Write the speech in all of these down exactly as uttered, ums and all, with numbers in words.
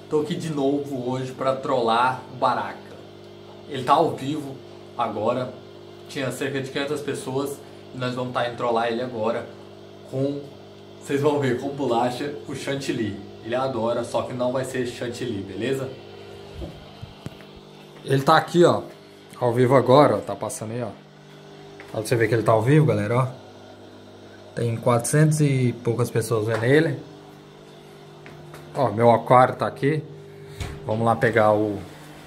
Tô aqui de novo hoje pra trollar o Baraka. Ele tá ao vivo agora, tinha cerca de quinhentas pessoas e nós vamos estar indo trollar ele agora com, vocês vão ver, com bolacha, o chantilly. Ele adora, só que não vai ser chantilly, beleza? Ele tá aqui, ó, ao vivo agora, ó, tá passando aí, ó. Pra você ver que ele tá ao vivo, galera, ó. Tem quatrocentas e poucas pessoas vendo ele. Ó, meu aquário tá aqui. Vamos lá pegar o...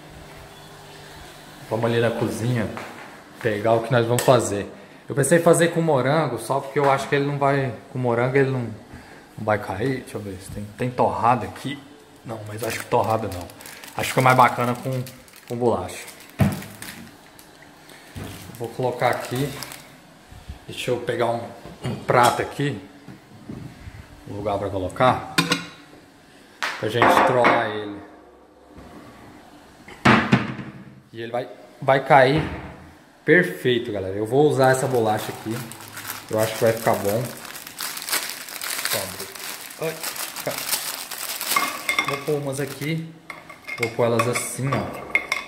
Vamos ali na cozinha pegar o que nós vamos fazer. Eu pensei em fazer com morango, só porque eu acho que ele não vai... Com morango ele não, não vai cair. Deixa eu ver se tem, tem torrada aqui. Não, mas acho que torrada não. Acho que fica mais bacana com, com bolacha. Vou colocar aqui. Deixa eu pegar um, um prato aqui. Um lugar pra colocar. Pra gente trollar ele. E ele vai, vai cair perfeito, galera. Eu vou usar essa bolacha aqui. Eu acho que vai ficar bom. Ai, vou pôr umas aqui. Vou pôr elas assim, ó.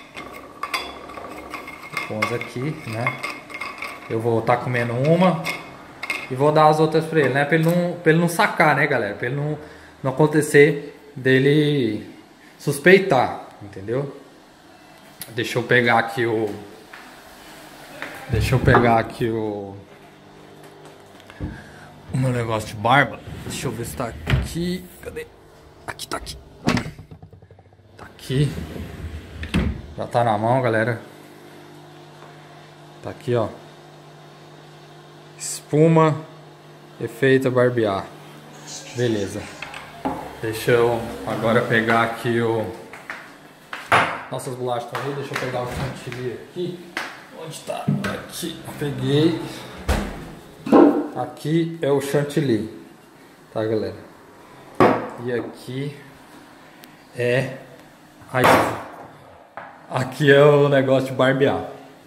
Vou pôr umas aqui, né? Eu vou estar tá comendo uma. E vou dar as outras pra ele, né? Pra ele não, pra ele não sacar, né, galera? Pra ele não, não acontecer dele suspeitar, entendeu? Deixa eu pegar aqui o... Deixa eu pegar aqui o... O meu negócio de barba. Deixa eu ver se tá aqui. Cadê? Aqui, tá aqui. Tá aqui. Já tá na mão, galera. Tá aqui, ó. Espuma efeito barbear. Beleza. Deixa eu agora pegar aqui o... Nossas bolachas estão aí. Deixa eu pegar o chantilly aqui. Onde tá? Aqui. Peguei. Aqui é o chantilly. Tá, galera? E aqui é... Aí. Aqui é o negócio de barbear.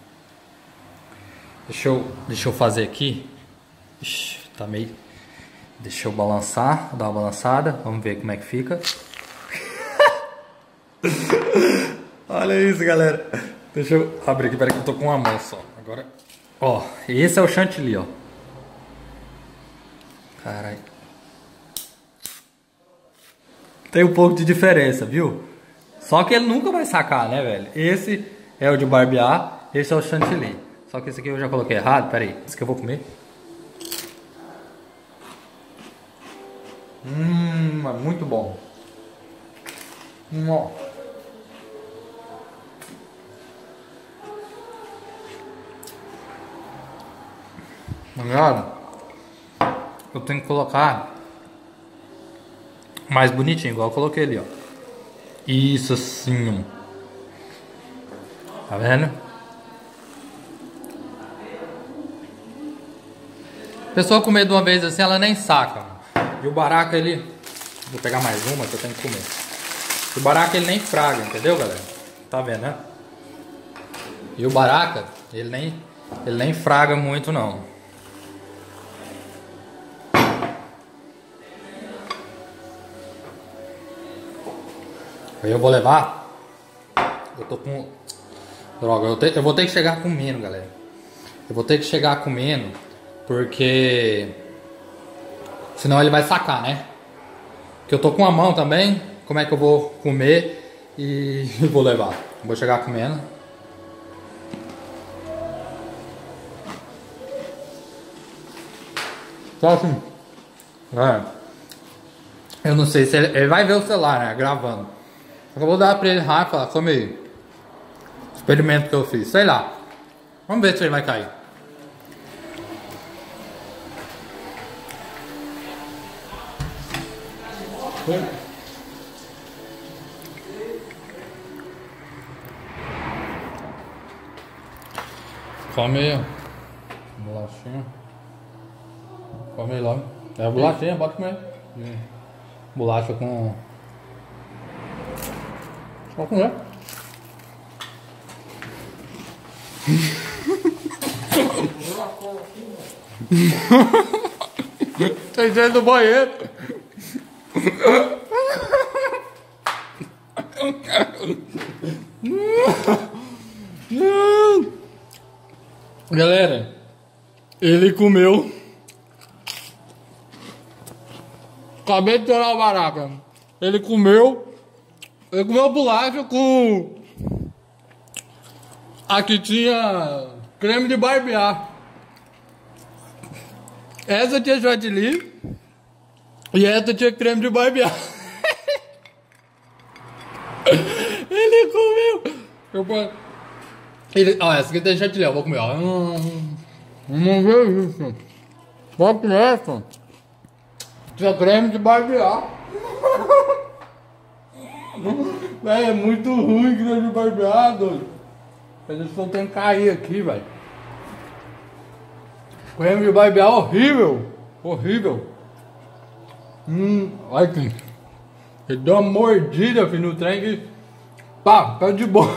Deixa eu, deixa eu fazer aqui. Ixi, tá meio... Deixa eu balançar, dar uma balançada. Vamos ver como é que fica. Olha isso, galera. Deixa eu abrir aqui, peraí que eu tô com uma mão só. Agora, ó, esse é o chantilly, ó. Caralho. Tem um pouco de diferença, viu? Só que ele nunca vai sacar, né, velho? Esse é o de barbear, esse é o chantilly. Só que esse aqui eu já coloquei errado, peraí. Esse que eu vou comer. Hum, é muito bom. Hum, ó. Ligado? Eu tenho que colocar mais bonitinho, igual eu coloquei ali, ó. Isso assim, ó. Tá vendo? A pessoa comer de uma vez assim, ela nem saca. E o Baraka, ele... Vou pegar mais uma que eu tenho que comer. O Baraka, ele nem fraga, entendeu, galera? Tá vendo, né? E o Baraka, ele nem, ele nem fraga muito, não. Aí eu vou levar. Eu tô com... Droga, eu, te... eu vou ter que chegar comendo, galera. Eu vou ter que chegar comendo, porque... Senão ele vai sacar, né? Porque eu tô com a mão também. Como é que eu vou comer e vou levar? Vou chegar comendo. Só assim. É. Eu não sei se ele, ele vai ver o celular, né? Gravando. Eu vou dar pra ele rápido e falar, come aí. Experimento que eu fiz. Sei lá. Vamos ver se ele vai cair. Come aí, ó. Bolachinha. Come aí logo. É a bolachinha, pode comer. Hum. Bolacha com... Pode comer. Tem gente no banheiro. Galera, ele comeu. Acabei de torar o baraca. Ele comeu. Ele comeu bolacha com. Aqui tinha creme de barbear. Essa tinha chantilly. E essa tinha creme de barbear. Ele comeu. Eu posso... Ele... Ah, essa aqui tem chantilly. Eu vou comer, ó. Hum, não vê isso. Pode comer essa. Tinha creme de barbear. Véi, é muito ruim creme de barbear, doido. Eles estão tendo que cair aqui, velho. Creme de barbear horrível. Horrível. Hum, olha aqui. Ele deu uma mordida, filho, no trem que... Pá, caiu de boca.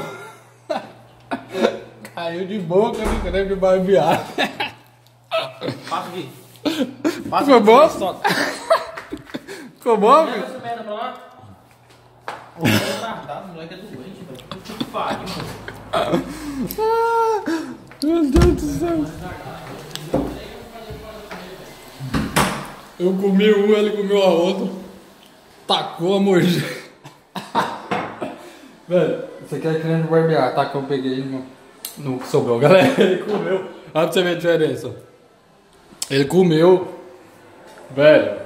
Caiu de boca no creme de barbear. Passa aqui. Passa Ficou bom? aqui, Ficou bom, leva filho? essa merda pra lá. O moleque é doente, velho. Puta que pariu, mano. Meu Deus do céu. Eu comi um, ele comeu a outra. Tacou a mordida. Velho, você quer creme de barbear, tá? Que eu peguei no, no que sobrou. Galera, ele comeu. Olha pra você ver a diferença. Ele comeu. Velho.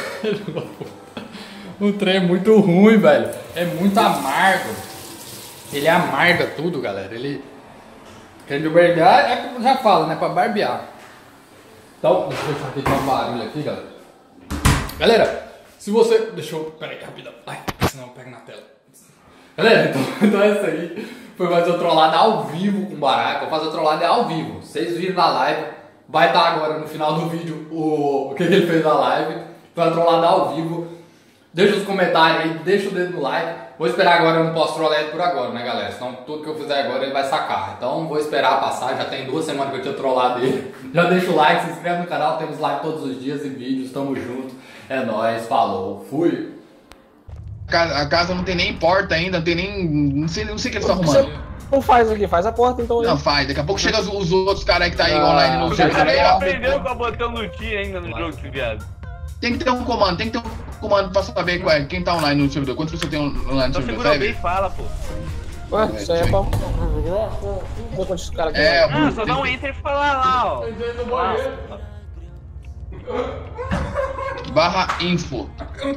O trem é muito ruim, velho. É muito amargo. Ele amarga tudo, galera. Ele. Creme de barbear é como já fala, né? Pra barbear. Então, deixa eu deixar aqui um barulho aqui, galera. Galera, se você. Deixa eu. Pera aí, rapidão. Ai, senão eu pego na tela. Galera, então, então essa aí foi mais uma trollada ao vivo com o Baraka. Eu faço a trollada ao vivo. Vocês viram na live. Vai estar agora no final do vídeo o, o que, que ele fez na live. Foi uma trollada ao vivo. Deixa os comentários aí, deixa o dedo no like. Vou esperar agora, eu não posso trollar ele por agora, né, galera? Senão tudo que eu fizer agora ele vai sacar. Então vou esperar passar, já tem duas semanas que eu tinha trollado ele. Já deixa o like, se inscreve no canal, temos live todos os dias e vídeos, tamo junto. É nóis, falou, fui. A casa, a casa não tem nem porta ainda, não tem nem. Não sei, não sei o que eles estão arrumando. Não faz aqui, faz a porta então. Não faz, daqui a pouco chega os, os outros caras aí que tá aí Ah, online no o servidor cara aí, nem ó. Aprendeu com a botão no T ainda no jogo, esse viado. Tem que ter um comando, tem que ter um comando pra saber qual é, quem tá online no servidor. Quantas pessoas tem online no Então servidor? segura o B e Sabe? fala, pô. Ué, isso aí é pra. Vou quantos caras aqui. É, Ah, só dá um enter e falar lá, ó. barra info.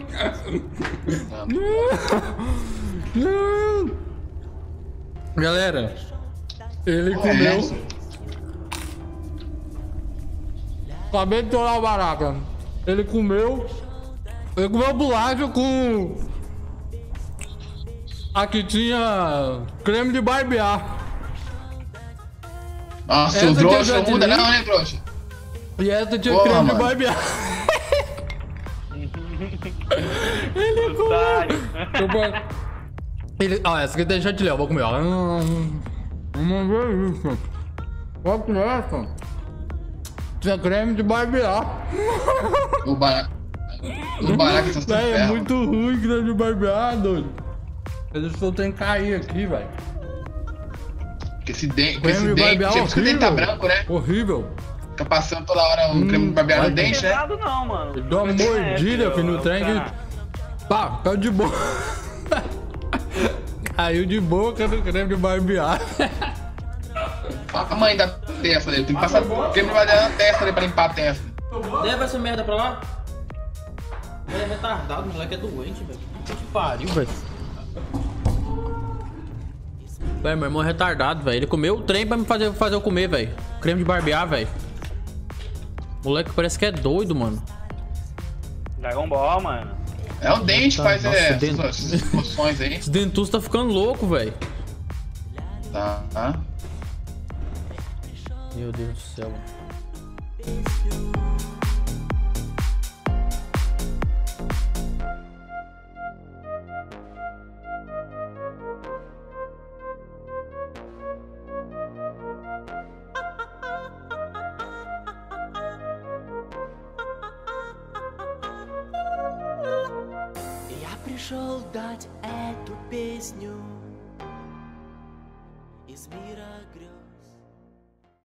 Galera, ele É comeu. essa? Acabei de torar o Baraka. Ele comeu. Ele comeu bolacha com. Aqui tinha creme de barbear. Nossa, Essa o aqui trouxa eu já não muda te li. não, né, trouxa? E essa tinha Porra, creme mano. de barbear. Ele comeu. Otário. Eu vou- Ele... Ah, essa aqui tem chantilly, eu vou comer, ó. Hum, Não vê isso. Pode comer essa. Tinha creme de barbear. O baraca. Os baracas são Véi, é ferro. muito ruim creme de barbear, doido. Eles estão tendo que cair aqui, velho. Porque esse dente, com Creme esse de dente, barbear por isso que o dente tá horrível. branco, né? Horrível. Fica passando toda hora um Hum, creme de barbear vai no Não dente, tem né? nada não, mano. Ele deu uma mordida, filho, no trem que... Pá, caiu de boca. Caiu de boca no creme de barbear. A mãe da testa dele, tem que passar creme de barbear na testa dele pra limpar a testa. Leva essa merda pra lá. Ele é retardado, o moleque é doente, velho. Puta que pariu, velho. Véi, meu irmão é retardado, velho. Ele comeu o trem pra me fazer, fazer eu comer, velho. Creme de barbear, velho. Moleque parece que é doido, mano. Dragon Ball, mano. É o dente que faz Nossa, é, dente. essas, essas funções aí. Esse dentuço tá ficando louco, velho. Tá, tá. Meu Deus do céu. E apre пришел дать эту песню из мира грез.